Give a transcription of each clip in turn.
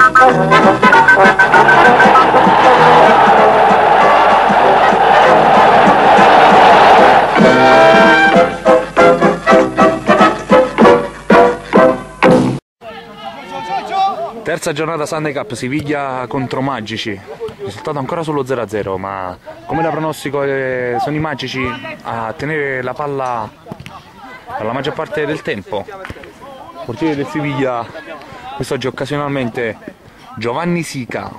Terza giornata Sunday Cup, Siviglia contro Magici, risultato ancora sullo 0-0, ma come da pronostico sono i Magici a tenere la palla per la maggior parte del tempo. Portiere del Siviglia quest'oggi occasionalmente Giovanni Sica.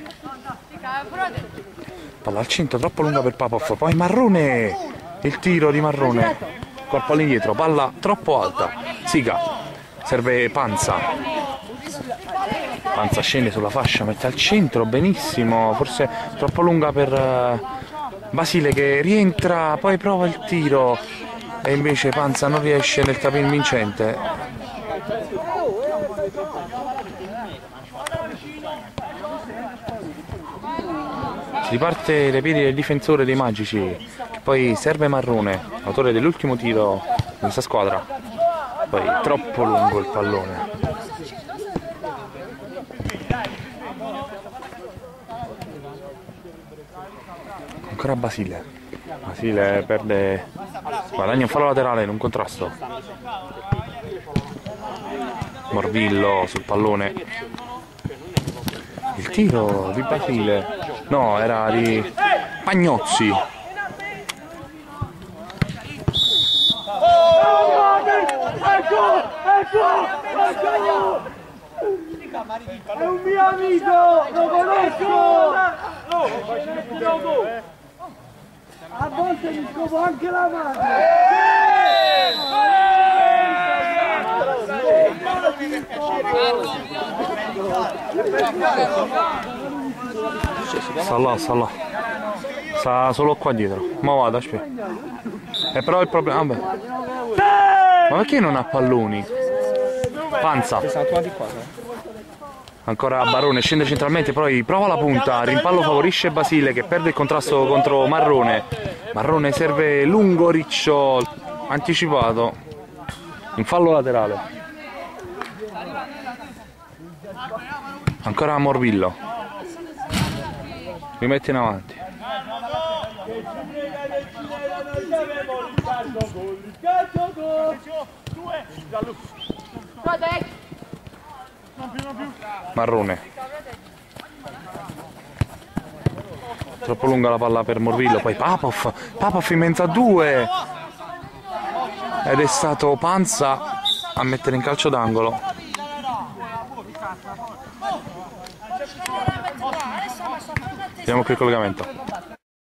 Palla al centro, troppo lunga per Papov, poi Marrone, il tiro di Marrone, colpo all'indietro, palla troppo alta, Sica, serve Panza. Panza scende sulla fascia, mette al centro, benissimo, forse troppo lunga per Basile che rientra, poi prova il tiro e invece Panza non riesce nel capire vincente. Si riparte dai piedi del difensore dei Magici, che poi serve Marrone, autore dell'ultimo tiro di questa squadra, poi troppo lungo il pallone. Ancora Basile perde, guadagna un fallo laterale in un contrasto. Morvillo sul pallone, il tiro di Basile, no, era di Pagnozzi. È un mio amico, lo conosco! A volte mi scopo anche la mano! Sta là, sta solo qua dietro, ma vado, aspetta. Però il problema, vabbè. Ma perché non ha palloni? Panza. Ancora Barone, scende centralmente, poi prova la punta, rimpallo favorisce Basile che perde il contrasto contro Marrone. Marrone serve lungo, riccio, anticipato, un fallo laterale. Ancora Morvillo, rimette in avanti. Marrone, troppo lunga la palla per Morvillo, poi Papov in mezzo a due ed è stato Panza a mettere in calcio d'angolo. Vediamo qui il collegamento.